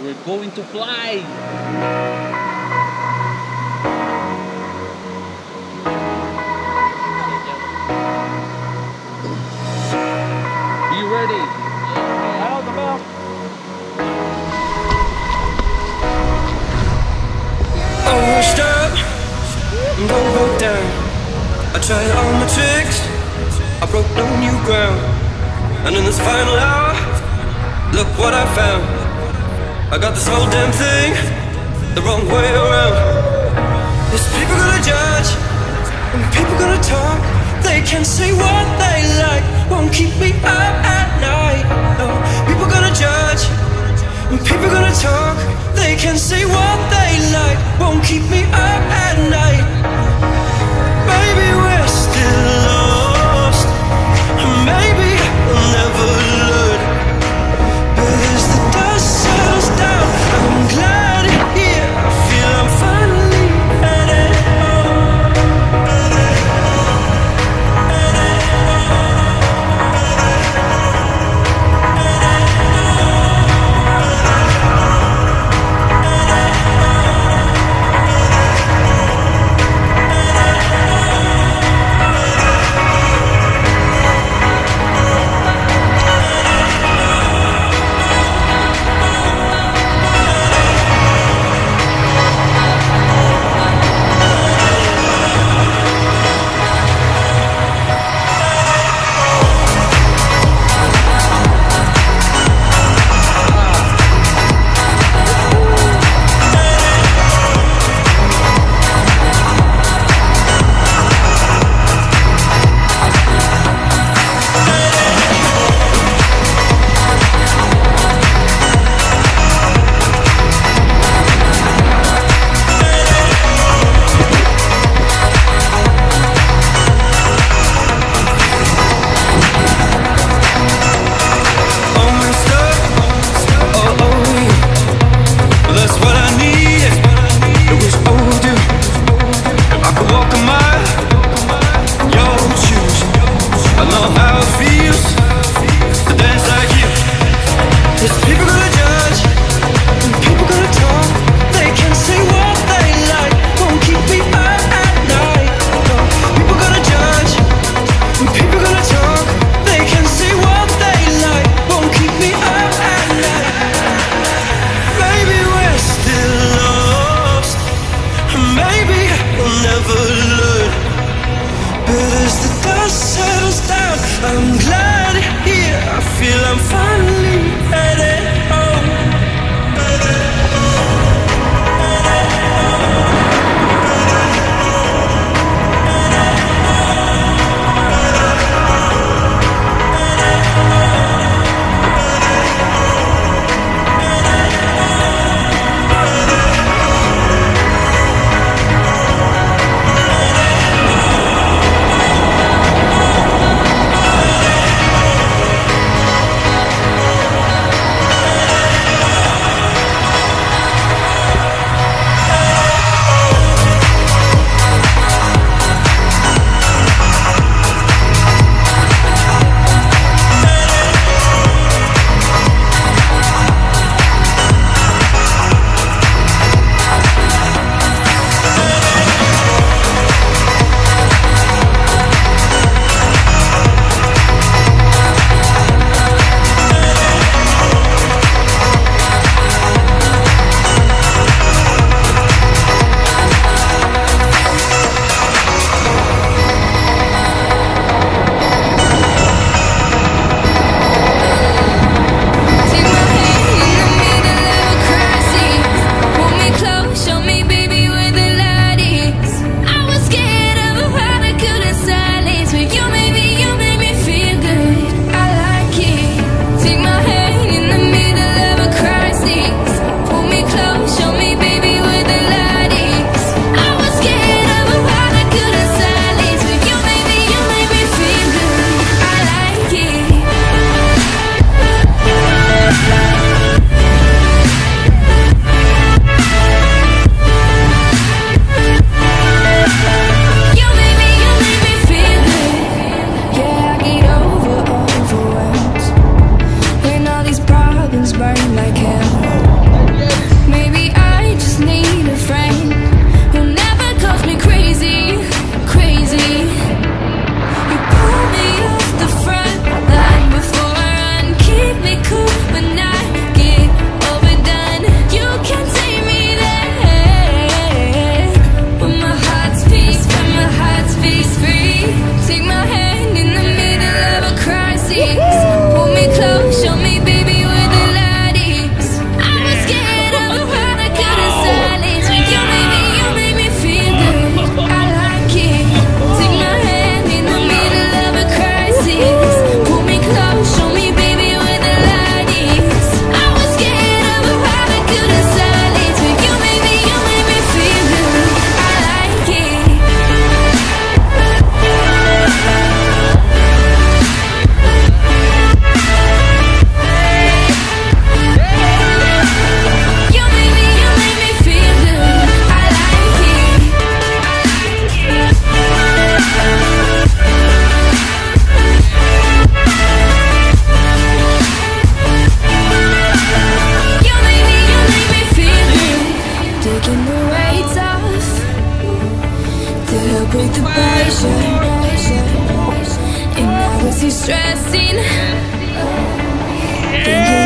we're going to fly. You ready? Out the bell. Washed up, I'm gon' go down. I tried all my tricks, I broke no new ground. And in this final hour, look what I found. I got this whole damn thing the wrong way around. There's people gonna judge, and people gonna talk. They can say what they like, won't keep me up at night. No, people gonna judge, and people gonna talk. They can say what they like, won't keep me up at night. Maybe we're still lost, and maybe we'll never learn. But as the dust settles down, I'm glad you're here. I feel I'm finally headed home. stressing. Then you